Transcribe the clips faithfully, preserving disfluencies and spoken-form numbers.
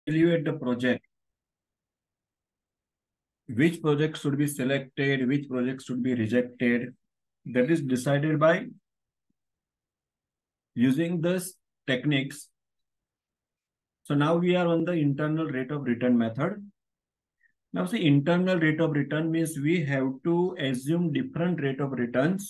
evaluate the project, which project should be selected, which project should be rejected, that is decided by using this techniques. So now we are on the internal rate of return method. Now see, internal rate of return means we have to assume different rate of returns,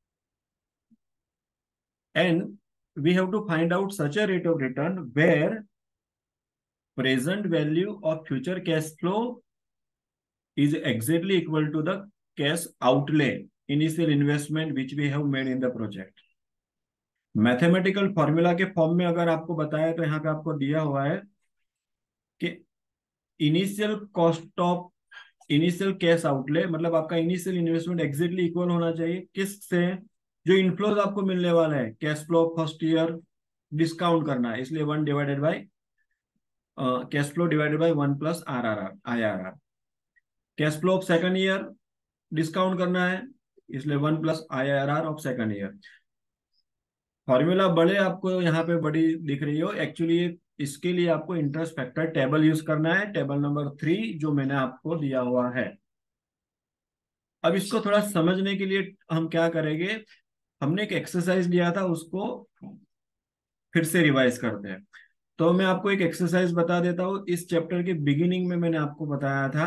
and we have to find out such a rate of return where present value of future cash flow is exactly equal to the cash outlay, initial investment which we have made in the project. Mathematical formula के form में अगर आपको बताया तो यहाँ पे आपको दिया हुआ है कि initial cost of initial cash outlay, मतलब आपका इनिशियल इन्वेस्टमेंट एग्जैक्टली इक्वल होना चाहिए किससे, जो इनफ्लोज आपको मिलने वाला है cash flow first year discount करना है, इसलिए one divided by cash flow divided by one plus R R R I R R. Cash flow of second year discount करना है, इसलिए one plus I R R of second year. Formula बड़े आपको यहाँ पे बड़ी दिख रही हो, एक्चुअली इसके लिए आपको इंटरेस्ट फैक्टर टेबल यूज करना है, टेबल नंबर थ्री जो मैंने आपको दिया हुआ है। अब इसको थोड़ा समझने के लिए हम क्या करेंगे, हमने एक एक्सरसाइज लिया था उसको फिर से रिवाइज करते हैं। तो मैं आपको एक एक्सरसाइज बता देता हूं। इस चैप्टर के बिगिनिंग में मैंने आपको बताया था,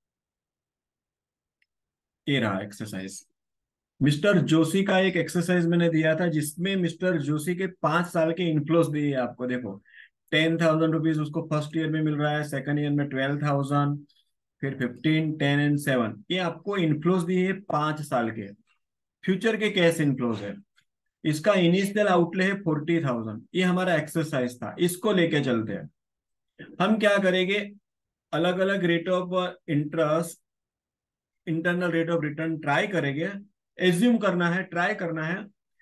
ये रहा एक्सरसाइज। मिस्टर जोशी का एक एक्सरसाइज मैंने दिया था जिसमें मिस्टर जोशी के पांच साल के इनफ्लोस दिए आपको। देखो टेन थाउजेंड रुपीज उसको फर्स्ट ईयर में मिल रहा है, सेकंड ईयर में ट्वेल्व थाउजेंड, फिर फिफ्टीन, टेन एंड सेवन, ये आपको इनफ्लोस दिए पांच साल के, फ्यूचर के कैश इनफ्लोस है। इसका इनिशियल आउटले है फोर्टी थाउजेंड। ये हमारा एक्सरसाइज था, इसको लेके चलते हैं। हम क्या करेंगे, अलग अलग rate of interest, internal rate of return try करेंगे, एज्यूम करना है, ट्राई करना है,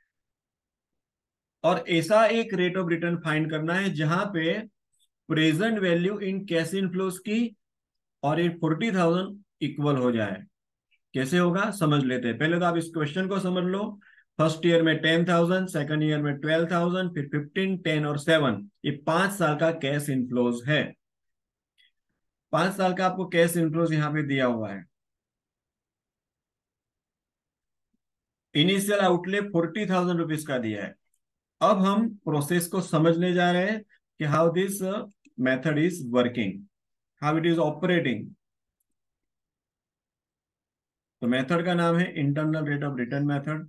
और ऐसा एक रेट ऑफ रिटर्न फाइंड करना है जहां पे प्रेजेंट वैल्यू इन कैश इनफ्लोस की और ये फोर्टी थाउजेंड इक्वल हो जाए। कैसे होगा समझ लेते हैं। पहले तो आप इस क्वेश्चन को समझ लो। फर्स्ट ईयर में टेन थाउजेंड, सेकंड ईयर में ट्वेल्व थाउजेंड, फिर फिफ्टीन, टेन और सेवन, ये पांच साल का कैश इनफ्लोज है। पांच साल का आपको कैश इनफ्लोज यहाँ पे दिया हुआ है। Initial outlay forty thousand rupees का दिया है। अब हम प्रोसेस को समझने जा रहे हैं कि how this method is working, how it is operating. तो मेथड का नाम है internal rate of return method.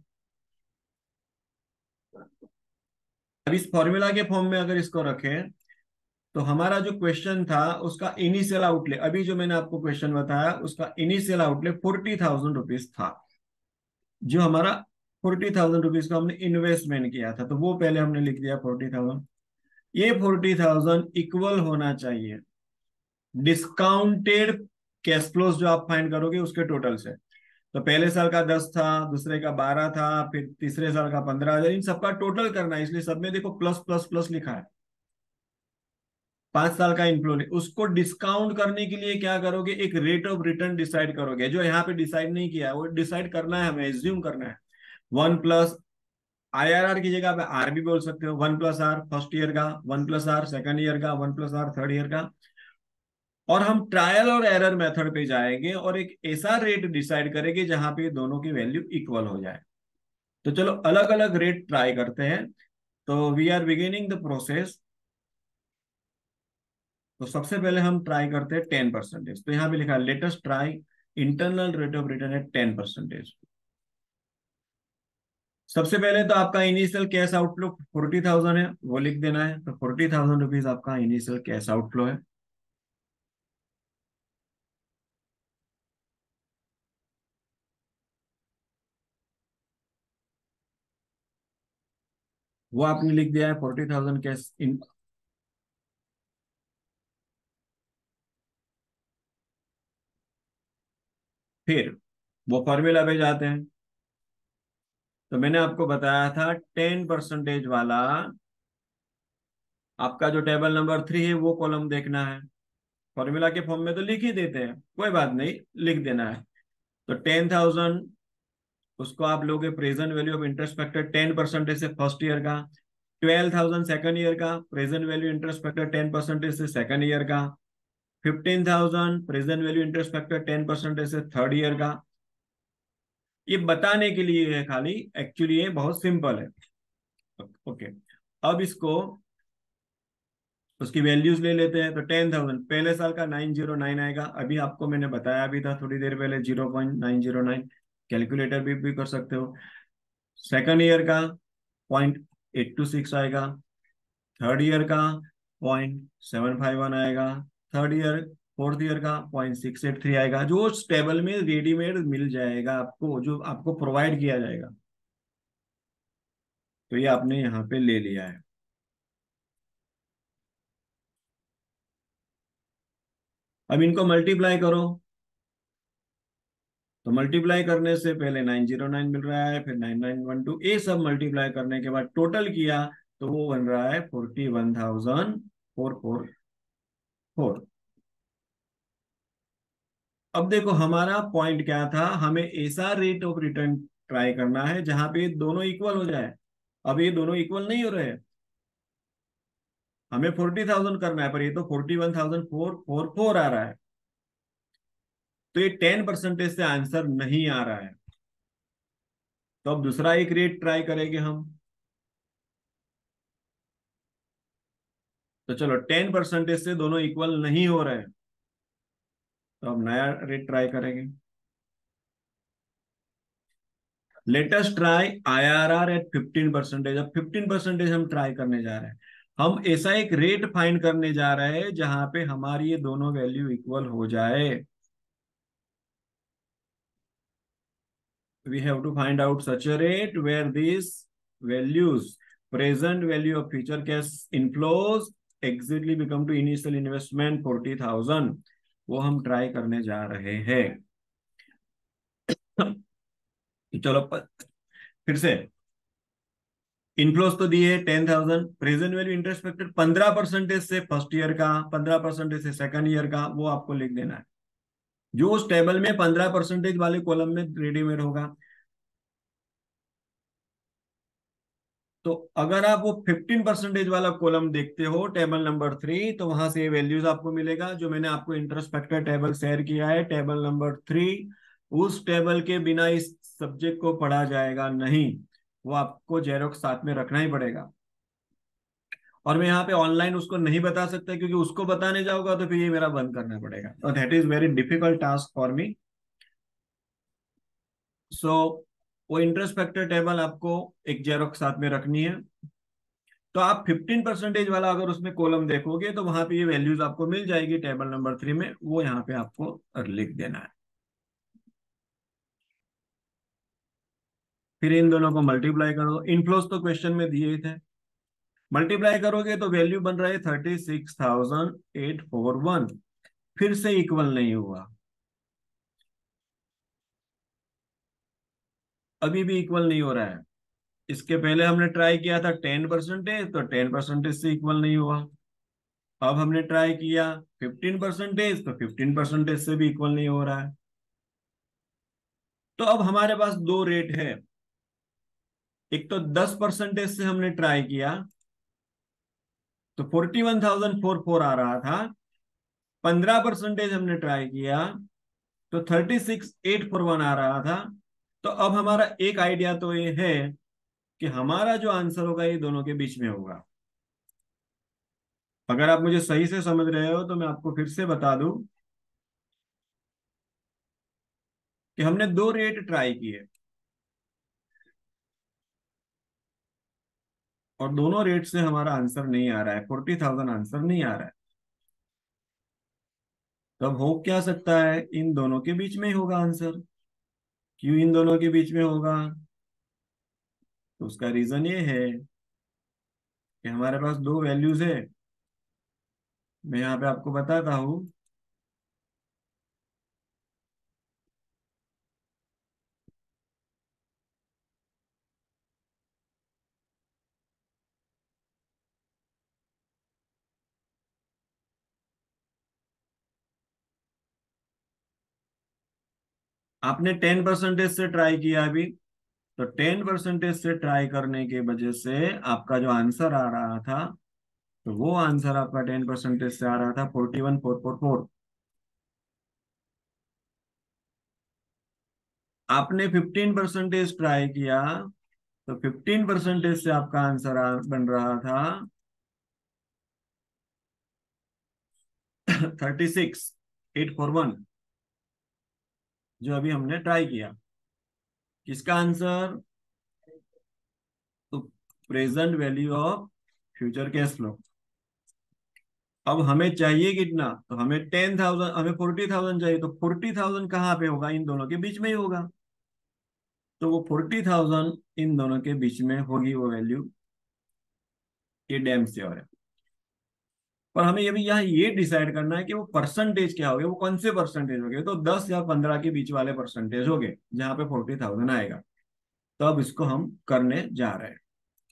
अब इस फॉर्मूला के फॉर्म में अगर इसको रखें तो हमारा जो क्वेश्चन था उसका इनिशियल आउटले, अभी जो मैंने आपको क्वेश्चन बताया उसका initial outlay forty thousand rupees था। जो हमारा फोर्टी थाउजेंड रुपीज का हमने इन्वेस्टमेंट किया था, तो वो पहले हमने लिख दिया फोर्टी थाउजेंड। ये फोर्टी थाउजेंड इक्वल होना चाहिए डिस्काउंटेड कैश फ्लोज जो आप फाइंड करोगे उसके टोटल से। तो पहले साल का दस था, दूसरे का बारह था, फिर तीसरे साल का पंद्रह हजार, इन सबका टोटल करना है, इसलिए सब में देखो प्लस प्लस प्लस लिखा है। पांच साल का इनफ्लो, उसको डिस्काउंट करने के लिए क्या करोगे, एक रेट ऑफ रिटर्न डिसाइड करोगे, जो यहाँ पे डिसाइड नहीं किया वो डिसाइड करना है, हमें एज्यूम करना है। One plus I R R की जगह पे आर भी बोल सकते हो, one plus R first year का, one plus R second year का, one plus R third year का। और हम ट्रायल और एरर मेथड पे जाएंगे और एक ऐसा रेट डिसाइड करेंगे जहां पे दोनों की वैल्यू इक्वल हो जाए। तो चलो अलग अलग रेट ट्राई करते हैं। तो we are beginning the process. तो सबसे पहले हम ट्राई करते हैं टेन परसेंटेज। तो यहाँ पे लिखा है latest try internal rate of return है टेन परसेंटेज। सबसे पहले तो आपका initial cash outflow forty thousand है, वो लिख देना है। तो फोर्टी थाउजेंड रुपीज आपका इनिशियल कैश आउटफ्लो है। वो आपने लिख दिया है फोर्टी थाउजेंड कैश इन। फिर वो फॉर्मूला पे जाते हैं। तो मैंने आपको बताया था टेन परसेंटेज वाला आपका जो टेबल नंबर थ्री है वो कॉलम देखना है। फॉर्मूला के फॉर्म में तो लिख ही देते हैं, कोई बात नहीं, लिख देना है। तो टेन थाउजेंड उसको आप लोगे present value of interest factor ten percentage से फर्स्ट ईयर का, ट्वेल्व थाउजेंड सेकंड ईयर का present value interest factor ten percentage से सेकंड ईयर का। Fifteen thousand present value interest factor ten percentage से third year का। ये बताने के लिए है खाली, एक्चुअली ये बहुत सिंपल है। ओके, अब इसको उसकी वैल्यूज ले लेते हैं। तो टेन थाउजेंड पहले साल का नाइन जीरो नाइन आएगा, अभी आपको मैंने बताया भी था थोड़ी देर पहले, zero point nine zero nine. Calculator भी, भी कर सकते हो। सेकंड ईयर का पॉइंट एट टू सिक्स आएगा। थर्ड ईयर का पॉइंट सेवन फाइव वन आएगा। थर्ड ईयर फोर्थ ईयर का पॉइंट सिक्स एट थ्री आएगा, जो उस टेबल में रेडीमेड मिल जाएगा आपको, जो आपको प्रोवाइड किया जाएगा। तो ये आपने यहाँ पे ले लिया है। अब इनको मल्टीप्लाई करो। तो मल्टीप्लाई करने से पहले नाइन जीरो नाइन मिल रहा है, फिर नाइन नाइन वन टू, ये सब मल्टीप्लाई करने के बाद टोटल किया तो वो बन रहा है forty one thousand four four four. अब देखो हमारा पॉइंट क्या था, हमें ऐसा रेट ऑफ रिटर्न ट्राई करना है जहां पे दोनों इक्वल हो जाए। अब ये दोनों इक्वल नहीं हो रहे हैं, हमें फोर्टी थाउजेंड करना है, पर ये तो forty one thousand four four four आ रहा है। तो ये टेन परसेंटेज से आंसर नहीं आ रहा है। तो अब दूसरा एक रेट ट्राई करेंगे हम। तो चलो, टेन परसेंटेज से दोनों इक्वल नहीं हो रहे हैं, तो अब नया रेट ट्राई करेंगे। Latest try IRR at fifteen percentage. अब फिफ्टीन परसेंटेज हम ट्राई करने जा रहे हैं। हम ऐसा एक रेट फाइंड करने जा रहे हैं जहां पे हमारी ये दोनों वैल्यू इक्वल हो जाए। We have to find out such a rate where these values, present value of future cash inflows exactly become to initial investment forty thousand. वो हम ट्राई करने जा रहे हैं। चलो प- फिर से, इनफ्लोस तो दिए ten thousand, present value interest factor पंद्रह परसेंटेज से फर्स्ट ईयर का, पंद्रह परसेंटेज से सेकंड ईयर का, वो आपको लिख देना है, जो उस टेबल में पंद्रह परसेंटेज वाले कॉलम में रेडीमेड होगा। तो अगर आप वो फिफ्टीन परसेंटेज वाला कॉलम देखते हो टेबल नंबर थ्री, तो वहां से वैल्यूज आपको मिलेगा, जो मैंने आपको इंटरेस्ट फैक्टर टेबल शेयर किया है, टेबल नंबर थ्री। उस टेबल के बिना इस सब्जेक्ट को पढ़ा जाएगा नहीं, वो आपको जेरोक्स साथ में रखना ही पड़ेगा। और मैं यहाँ पे ऑनलाइन उसको नहीं बता सकता, क्योंकि उसको बताने जाऊंगा तो फिर ये मेरा बंद करना पड़ेगा, और that is very difficult task for me. So वो इंटरेस्ट फैक्टर टेबल आपको एक जेरोक्स साथ में रखनी है। तो आप फिफ्टीन परसेंटेज वाला अगर उसमें कॉलम देखोगे तो वहां पे ये वैल्यूज आपको मिल जाएगी टेबल नंबर थ्री में, वो यहाँ पे आपको लिख देना है। फिर इन दोनों को मल्टीप्लाई करो। इनफ्लोस तो क्वेश्चन में दिए थे, मल्टीप्लाई करोगे तो वैल्यू बन रहा है thirty six thousand eight four one. फिर से इक्वल नहीं हुआ, अभी भी इक्वल नहीं हो रहा है। इसके पहले हमने ट्राई किया था टेन परसेंटेज, तो टेन परसेंटेज से इक्वल नहीं हुआ। अब हमने ट्राई किया फिफ्टीन परसेंटेज, तो फिफ्टीन परसेंटेज से भी इक्वल नहीं हो रहा है। तो अब हमारे पास दो रेट है। एक तो दस परसेंटेज से हमने ट्राई किया, तो forty one thousand four four आ रहा था। पंद्रह परसेंटेज हमने ट्राई किया, तो thirty six eight four one आ रहा था। तो अब हमारा एक आइडिया तो ये है कि हमारा जो आंसर होगा ये दोनों के बीच में होगा। अगर आप मुझे सही से समझ रहे हो तो मैं आपको फिर से बता दूं कि हमने दो रेट ट्राई किए, और दोनों रेट से हमारा आंसर नहीं आ रहा है, फोर्टी थाउजेंड आंसर नहीं आ रहा है। तब हो क्या सकता है, इन दोनों के बीच में ही होगा आंसर। क्यों इन दोनों के बीच में होगा? तो उसका रीजन ये है कि हमारे पास दो वैल्यूज है। मैं यहाँ पे आपको बताता हूँ। आपने टेन परसेंटेज से ट्राई किया अभी, तो टेन परसेंटेज से ट्राई करने की वजह से आपका जो आंसर आ रहा था, तो वो आंसर आपका टेन परसेंटेज से आ रहा था forty one four four four. आपने फिफ्टीन परसेंटेज ट्राई किया, तो फिफ्टीन परसेंटेज से आपका आंसर बन रहा था thirty six eight four one, जो अभी हमने ट्राई किया। किसका आंसर? तो present value of future cash flow. अब हमें चाहिए कितना? तो हमें टेन थाउजेंड, हमें फोर्टी थाउजेंड चाहिए, तो फोर्टी थाउजेंड कहाँ पे होगा? इन दोनों के बीच में ही होगा। तो वो फोर्टी थाउजेंड इन दोनों के बीच में होगी वो वैल्यू, ये डैम श्योर है। पर हमें ये भी यहाँ ये डिसाइड करना है कि वो परसेंटेज क्या हो गए, वो कौन से परसेंटेज हो गए। तो दस या पंद्रह के बीच वाले परसेंटेज हो गए जहां पे फोर्टी थाउजेंड आएगा। तो अब इसको हम करने जा रहे हैं।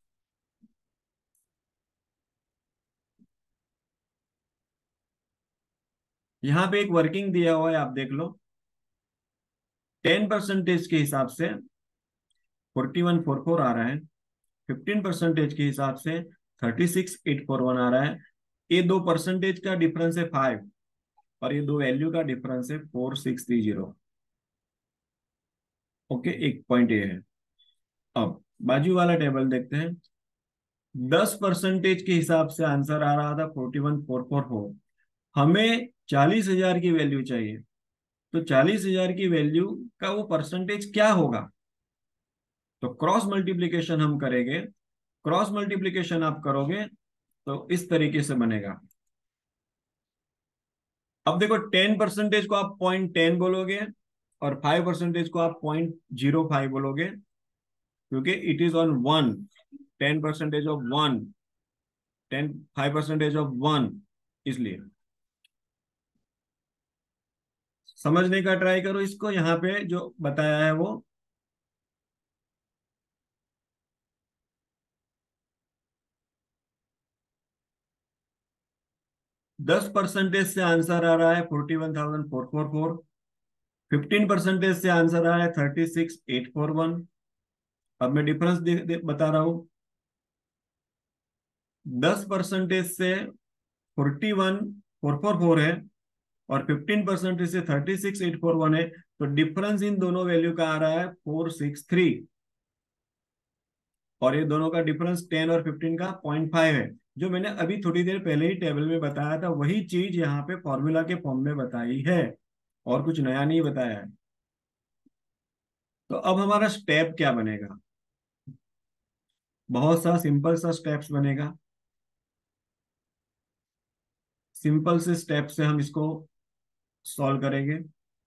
यहाँ पे एक वर्किंग दिया हुआ है, आप देख लो। टेन परसेंटेज के हिसाब से फोर्टी वन फोर फोर आ रहा है, फिफ्टीन परसेंटेज के हिसाब से thirty six eight four one आ रहा है। ये दो परसेंटेज का डिफरेंस है फाइव, और ये दो वैल्यू का डिफरेंस है four six three zero. Okay, एक पॉइंट ये है। अब बाजू वाला टेबल देखते हैं। दस परसेंटेज के हिसाब से आंसर आ रहा था forty one four four four. हमें चालीस हजार की वैल्यू चाहिए। तो चालीस हजार की वैल्यू का वो परसेंटेज क्या होगा? तो क्रॉस मल्टीप्लीकेशन हम करेंगे। क्रॉस मल्टीप्लीकेशन आप करोगे तो इस तरीके से बनेगा। अब देखो, टेन परसेंटेज को आप पॉइंट टेन बोलोगे, और फाइव परसेंटेज को आप पॉइंट जीरो फाइव बोलोगे, क्योंकि it is on one. Ten percentage of one, ten five percentage of one, इसलिए समझने का ट्राई करो इसको। यहाँ पे जो बताया है वो, दस परसेंटेज से आंसर आ रहा है forty one thousand four four four. Fifteen percentage से आंसर आ रहा है thirty six eight four one. अब मैं डिफरेंस दे, दे, बता रहा हूँ। दस परसेंटेज से forty one four four four है, और फिफ्टीन परसेंटेज से thirty six eight four one है। तो डिफरेंस इन दोनों वैल्यू का आ रहा है फोर सिक्स थ्री, और ये दोनों का डिफरेंस टेन और फिफ्टीन का पॉइंट फाइव है। जो मैंने अभी थोड़ी देर पहले ही टेबल में बताया था, वही चीज यहाँ पे फॉर्मूला के फॉर्म में बताई है, और कुछ नया नहीं बताया है। तो अब हमारा स्टेप क्या बनेगा? बहुत सा सिंपल सा स्टेप्स बनेगा। सिंपल से स्टेप से हम इसको सॉल्व करेंगे।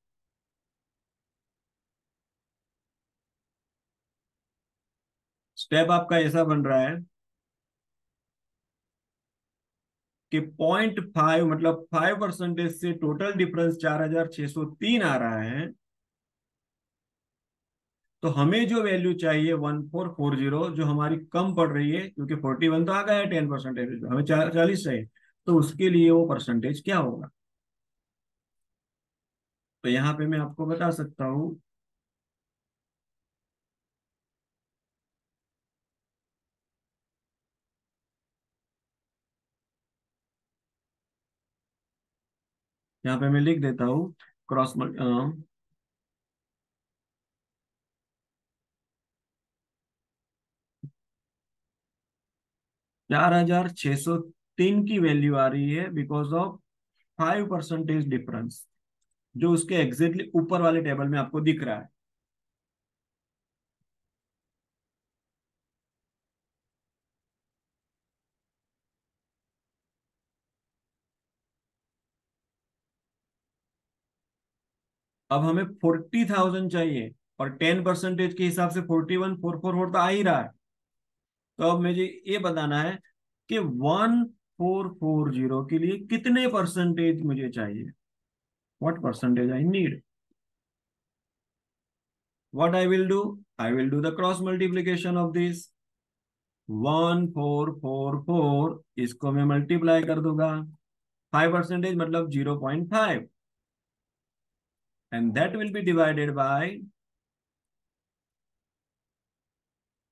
स्टेप आपका ऐसा बन रहा है कि पॉइंट फाइव, मतलब फाइव परसेंटेज से टोटल डिफरेंस चार हजार छह सौ तीन आ रहा है। तो हमें जो वैल्यू चाहिए वन फोर फोर जीरो, जो हमारी कम पड़ रही है, क्योंकि फोर्टी वन तो आ गया है टेन परसेंटेज, हमें चालीस चाहिए। तो उसके लिए वो परसेंटेज क्या होगा? तो यहाँ पे मैं आपको बता सकता हूँ। यहाँ पे मैं लिख देता हूँ। क्रॉस चार हजार छह सौ तीन की वैल्यू आ रही है because of five percentage difference, जो उसके एग्जैक्टली ऊपर वाले टेबल में आपको दिख रहा है। अब हमें फोर्टी थाउजेंड चाहिए, और टेन परसेंटेज के हिसाब से forty one four four four तो आ ही रहा है। तो अब मुझे ये बताना है कि वन फोर फोर जीरो के लिए कितने परसेंटेज मुझे चाहिए। What percentage I need? What I will do? I will do the cross multiplication of this. One four four four, इसको मैं मल्टीप्लाई कर दूंगा। फाइव परसेंटेज मतलब zero point five, and that will be divided by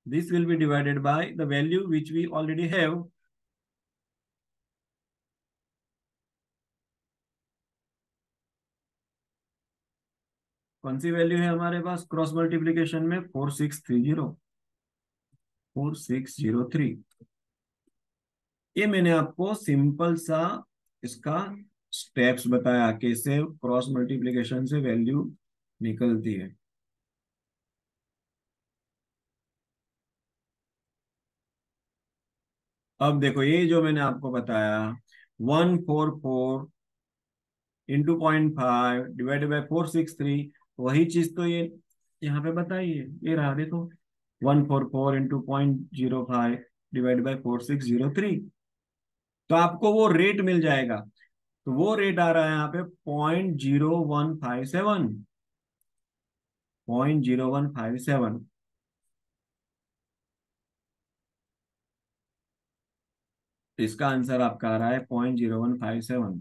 This will be divided by the value which we already have. कौन सी value है हमारे पास cross multiplication में? Four six three zero four six zero three. ये मैंने आपको simple सा इसका स्टेप्स बताया कैसे क्रॉस मल्टीप्लीकेशन से वैल्यू निकलती है। अब देखो ये जो मैंने आपको बताया, one four four into point five divided by four six three, वही चीज तो ये यहाँ पे बताई है। ये रहा देखो, one four four into point zero five divide by four six zero three. तो आपको वो रेट मिल जाएगा। तो वो रेट आ रहा है यहाँ पे point zero one five seven. Point zero one five seven. इसका आंसर आपका आ रहा है point zero one five seven.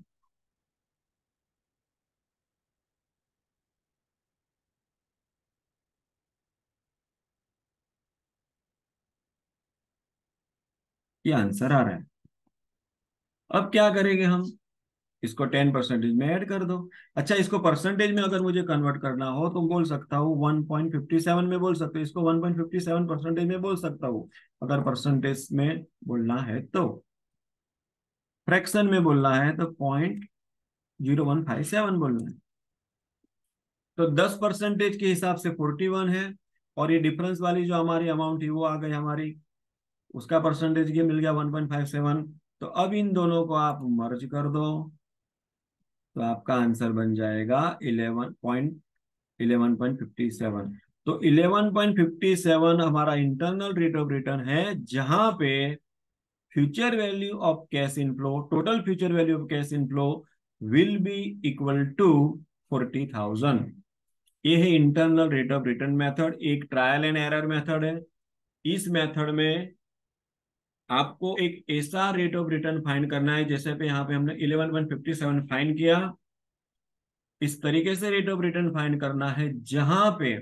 ये आंसर आ रहा है। अब क्या करेंगे हम? इसको टेन परसेंटेज में ऐड कर दो। अच्छा, इसको परसेंटेज में अगर मुझे कन्वर्ट करना हो तो बोल सकता हूँ वन पॉइंट फिफ्टी सेवन में बोल सकते हो, इसको one point fifty seven percentage में बोल सकता हूँ अगर परसेंटेज में बोलना है तो। फ्रैक्शन में बोलना है तो point zero one five seven बोलना है। तो दस परसेंटेज के हिसाब से फोर्टी वन है, और ये डिफरेंस वाली जो हमारी अमाउंट थी वो आ गई हमारी, उसका परसेंटेज ये मिल गया वन पॉइंट फाइव सेवन। तो अब इन दोनों को आप मर्ज कर दो, तो आपका आंसर बन जाएगा eleven point eleven point fifty seven. तो इलेवन पॉइंट फिफ्टी सेवन हमारा इंटरनल रेट ऑफ रिटर्न है, जहां पे future value of cash inflow, total future value of cash inflow will be equal to forty thousand. ये है internal rate of return method, एक trial and error method है। इस method में आपको एक ऐसा रेट ऑफ रिटर्न फाइंड करना है, जैसे पे यहाँ पे हमने eleven point fifty seven find किया, इस तरीके से रेट ऑफ रिटर्न फाइंड करना है जहां पे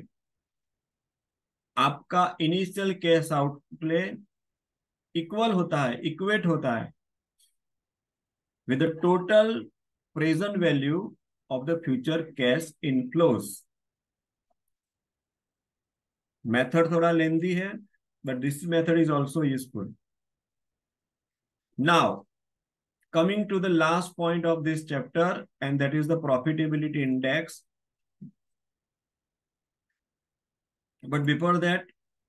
आपका इनिशियल कैश आउटफ्ले इक्वल होता है, इक्वेट होता है with the total present value of the future cash inflows. Method थोड़ा लेंदी है, but this method is also useful. Now, coming to the last point of this chapter, and that is the profitability index. But before that,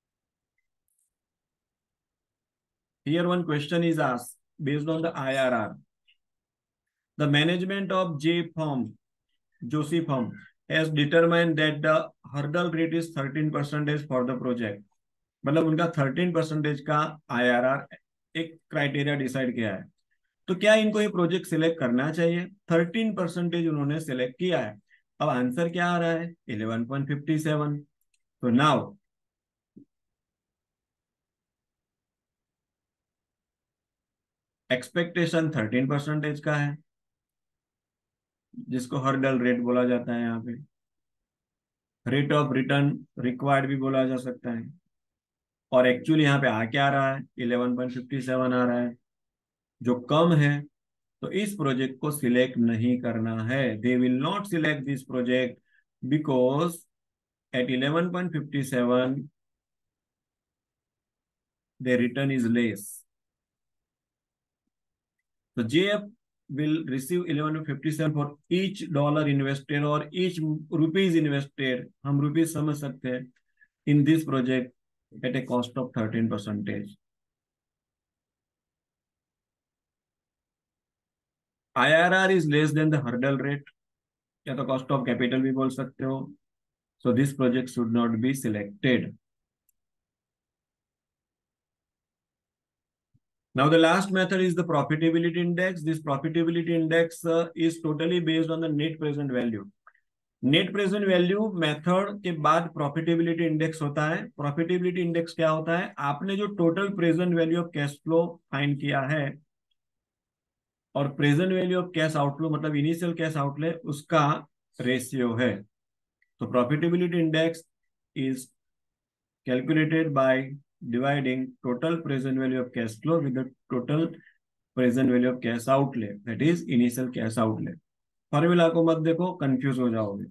here one question is asked based on the I R R. The management of J firm, Joshi firm, has determined that the hurdle rate is thirteen percent for the project. मतलब उनका thirteen percentage का I R R एक criteria decide किया है। तो क्या इनको ये प्रोजेक्ट सिलेक्ट करना चाहिए? थर्टीन परसेंटेज उन्होंने सिलेक्ट किया है। अब आंसर क्या आ रहा है? Eleven point fifty seven. तो नाउ एक्सपेक्टेशन थर्टीन परसेंटेज का है, जिसको हर्डल रेट बोला जाता है। यहाँ पे रेट ऑफ रिटर्न रिक्वायर्ड भी बोला जा सकता है। और एक्चुअली यहाँ पे आ क्या रहा है? इलेवन पॉइंट फिफ्टी सेवन आ रहा है, जो कम है। तो इस प्रोजेक्ट को सिलेक्ट नहीं करना है। They will not select this project because at eleven point fifty seven the return is less. So J F will receive eleven fifty-seven for each dollar invested or each rupees invested, हम rupees समझ सकते हैं, in this project at a cost of thirteen percentage. I R R is less than the hurdle rate, या तो cost of capital भी बोल सकते हो. So this project should not be selected. Now the last method is the profitability index. This profitability index uh, is totally based on the net present value. Net present value method के बाद profitability index होता है। Profitability index क्या होता है? आपने जो total present value of cash flow find किया है और present value of cash outflow मतलब इनिशियल कैश आउटले, उसका रेशियो है। तो profitability index is calculated by dividing total present value of cash flow with the total present value of cash outlay, that is initial cash outlay. Formula को मत देखो, confuse हो जाओगे।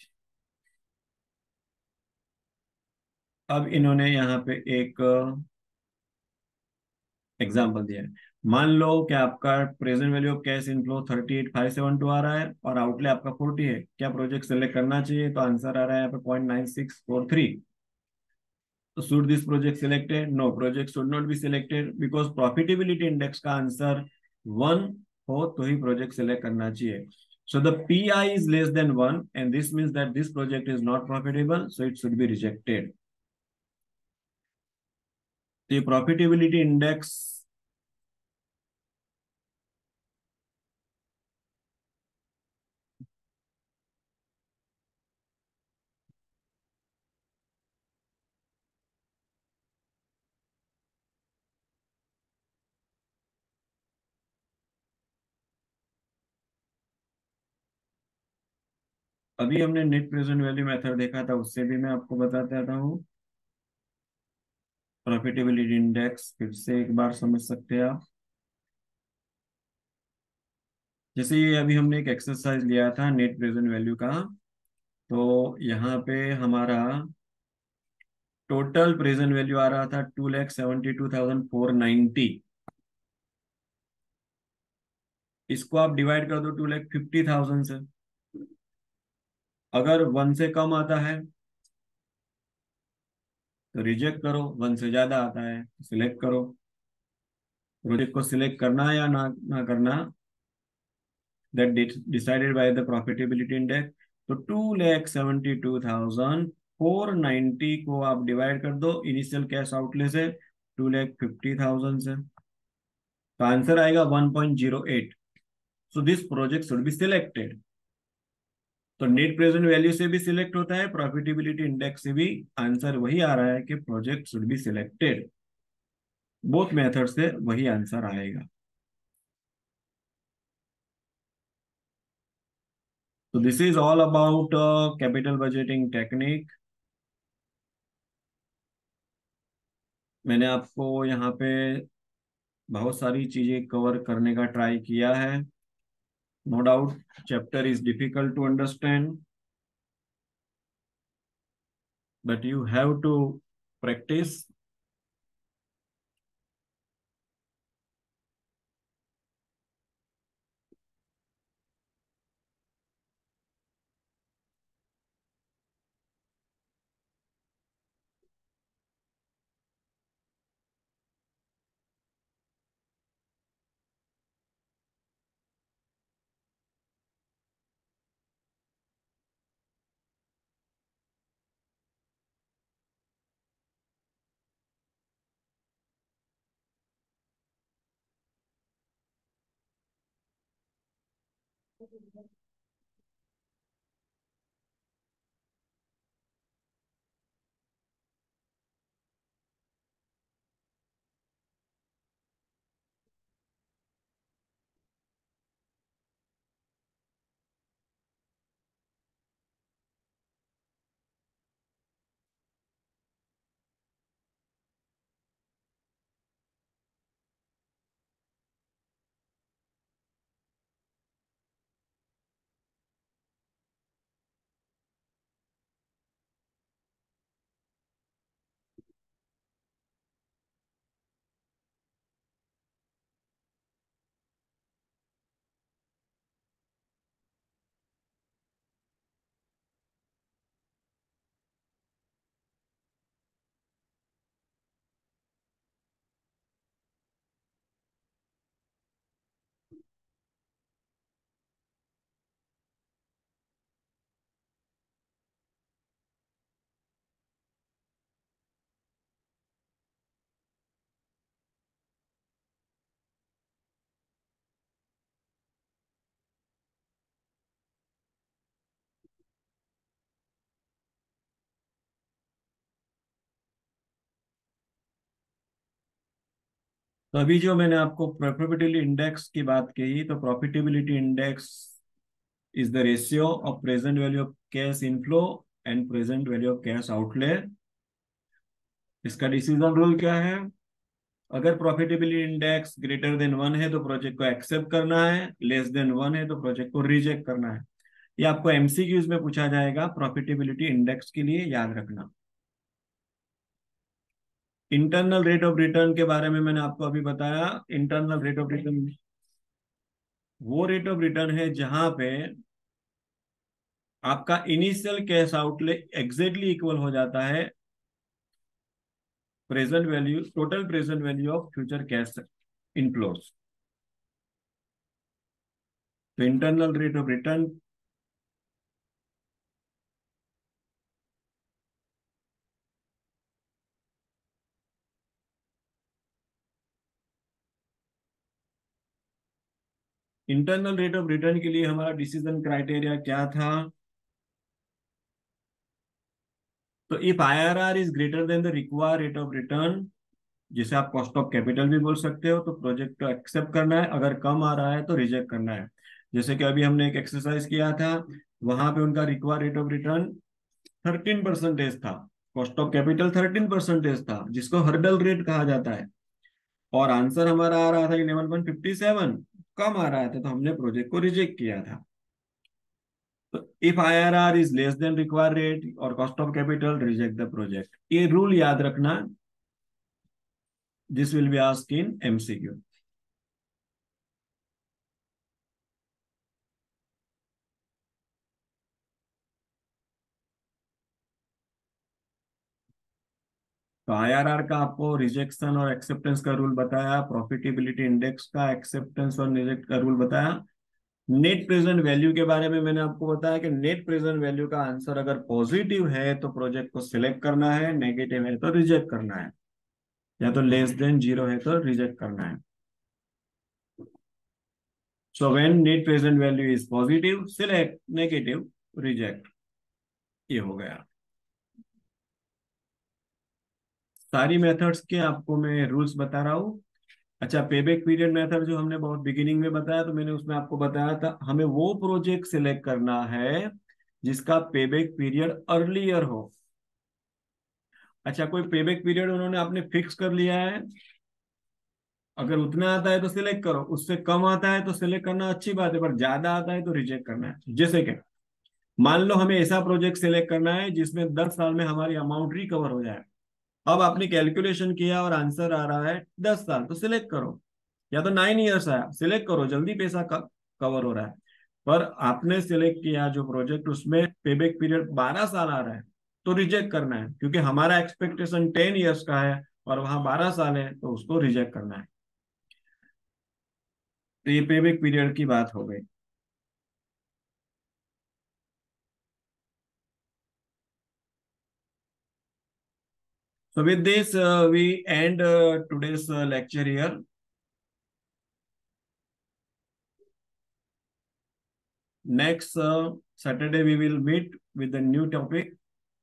अब इन्होंने यहाँ पे एक एग्जाम्पल दिया है। मान लो कि आपका present value of cash inflow thirty eight five seven two आ रहा है और आउटले आपका फोर्टी है। क्या प्रोजेक्ट सेलेक्ट करना चाहिए? तो आंसर आ रहा है यहाँ पे point nine six four three. तो should this project selected? No, project should not be selected because profitability index का आंसर वन हो तो ही प्रोजेक्ट सेलेक्ट करना चाहिए। So the P I is less than one and this means that this project is not profitable, so it should be rejected. तो ये profitability index अभी हमने net present value method देखा था, उससे भी मैं आपको बताता था हूँ। प्रॉफिटेबिलिटी इंडेक्स फिर से एक बार समझ सकते हैं आप। जैसे ये अभी हमने एक एक्सरसाइज लिया था नेट प्रेजेंट वैल्यू का, तो यहाँ पे हमारा टोटल प्रेजेंट वैल्यू आ रहा था two lakh seventy two thousand four ninety. इसको आप डिवाइड कर दो टू लैख फिफ्टी थाउजेंड से। अगर वन से कम आता है तो रिजेक्ट करो, वन से ज्यादा आता है तो सिलेक्ट करो। प्रोजेक्ट को सिलेक्ट करना या ना ना करना, that decided by the profitability index. तो two lakh seventy two thousand four ninety को आप डिवाइड कर दो इनिशियल कैश आउटले से टू लैख फिफ्टी थाउजेंड से, तो आंसर आएगा one point zero eight. So this project should be selected. तो नेट प्रेजेंट वैल्यू से भी सिलेक्ट होता है, प्रॉफिटेबिलिटी इंडेक्स से भी आंसर वही आ रहा है कि project should be selected. Both method से वही आंसर आएगा। तो this is all about capital budgeting technique. मैंने आपको यहाँ पे बहुत सारी चीजें कवर करने का ट्राई किया है। No doubt chapter is difficult to understand, but you have to practise. तो अभी जो मैंने आपको प्रॉफिटेबिलिटी इंडेक्स की बात कही, तो profitability index is the ratio of present value of cash inflow and present value of cash outlay इसका डिसीजन रूल क्या है? अगर profitability index greater than one है तो प्रोजेक्ट को एक्सेप्ट करना है, लेस देन वन है तो प्रोजेक्ट को रिजेक्ट करना है। ये आपको एमसीक्यूज में पूछा जाएगा प्रॉफिटेबिलिटी इंडेक्स के लिए, याद रखना। इंटरनल रेट ऑफ रिटर्न के बारे में मैंने आपको अभी बताया। इंटरनल रेट ऑफ रिटर्न वो रेट ऑफ रिटर्न है जहां पे आपका initial cash outlay exactly equal हो जाता है present value, total present value of future cash inflows. तो internal rate of return internal rate of return के लिए हमारा डिसीजन क्राइटेरिया क्या था? तो if I R R is greater than the required rate of return, जिसे आप cost of capital भी बोल सकते हो, तो प्रोजेक्ट को एक्सेप्ट करना है। अगर कम आ रहा है तो रिजेक्ट करना है। जैसे कि अभी हमने एक एक्सरसाइज किया था, वहां पे उनका required rate of return thirteen percentage था, cost of capital thirteen percentage था, जिसको हर्डल रेट कहा जाता है, और आंसर हमारा आ रहा था इलेवन पॉइंट फिफ्टी सेवन, कम आ रहा था, तो हमने प्रोजेक्ट को रिजेक्ट किया था। तो if I R R is less than required rate और cost of capital, reject the project. ये रूल याद रखना, this will be asked in MCQ. तो आईआरआर का आपको रिजेक्शन और एक्सेप्टेंस का रूल बताया, प्रॉफिटेबिलिटी इंडेक्स का एक्सेप्टेंस और रिजेक्ट का रूल बताया। नेट प्रेजेंट वैल्यू के बारे में मैंने आपको बताया कि नेट प्रेजेंट वैल्यू का आंसर अगर पॉजिटिव है तो प्रोजेक्ट को सिलेक्ट करना है, नेगेटिव है तो रिजेक्ट करना है, या तो लेस देन जीरो है तो रिजेक्ट करना है। So when net present value is positive select, negative reject. ये हो गया। सारी मेथड्स के आपको मैं रूल्स बता रहा हूँ। अच्छा, पेबैक पीरियड मेथड जो हमने बहुत बिगिनिंग में बताया, तो मैंने उसमें आपको बताया था हमें वो प्रोजेक्ट सिलेक्ट करना है जिसका पेबैक पीरियड अर्लियर हो। अच्छा, कोई पेबैक पीरियड उन्होंने आपने फिक्स कर लिया है, अगर उतना आता है तो सिलेक्ट करो, उससे कम आता है तो सिलेक्ट करना अच्छी बात है, पर ज्यादा आता है तो रिजेक्ट करना है। जैसे कि मान लो हमें ऐसा प्रोजेक्ट सिलेक्ट करना है जिसमें दस साल में हमारी अमाउंट रिकवर हो जाए। अब आपने कैलकुलेशन किया और आंसर आ रहा है दस साल, तो सिलेक्ट करो। या तो नाइन ईयर्स आया, सिलेक्ट करो, जल्दी पैसा कवर हो रहा है। पर आपने सिलेक्ट किया जो प्रोजेक्ट उसमें पेबैक पीरियड बारह साल आ रहा है, तो रिजेक्ट करना है, क्योंकि हमारा एक्सपेक्टेशन टेन ईयर्स का है और वहां बारह साल है, तो उसको रिजेक्ट करना है। तो ये पेबैक पीरियड की बात हो गई। So with this, uh, we end uh, today's uh, lecture here. Next uh, Saturday, we will meet with a new topic.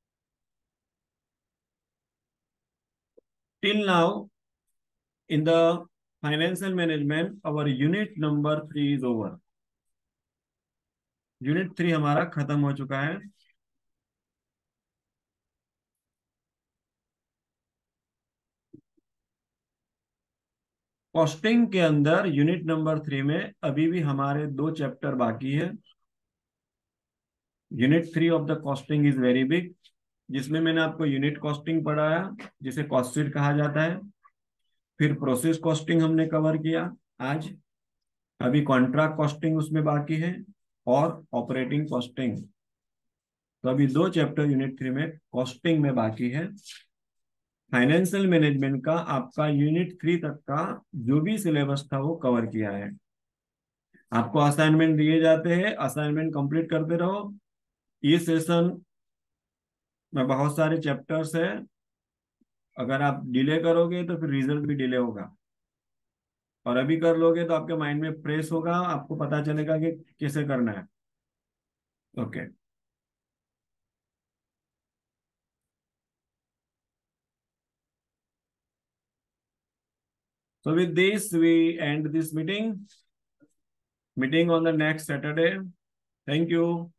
Till now, in the financial management, our unit number three is over. Unit three हमारा खत्म हो चुका है। Costing के अंदर unit number three में अभी भी हमारे दो चैप्टर बाकी है। Unit three of the costing is very big, जिसमें मैंने आपको यूनिट कॉस्टिंग पढ़ाया, जिसे कॉस्ट शीट कहा जाता है। फिर प्रोसेस कॉस्टिंग हमने कवर किया आज। अभी कॉन्ट्रैक्ट कॉस्टिंग उसमें बाकी है, और ऑपरेटिंग कॉस्टिंग। तो अभी दो चैप्टर यूनिट थ्री में कॉस्टिंग में बाकी है। फाइनेंशियल मैनेजमेंट का आपका यूनिट थ्री तक का जो भी सिलेबस था वो कवर किया है। आपको असाइनमेंट दिए जाते हैं, असाइनमेंट कंप्लीट करते रहो। ये सेशन में बहुत सारे चैप्टर्स है, अगर आप डिले करोगे तो फिर रिजल्ट भी डिले होगा, और अभी कर लोगे तो आपके माइंड में फ्रेश होगा, आपको पता चलेगा कि कैसे करना है। Okay. So with this, we end this meeting. Meeting on the next Saturday. Thank you.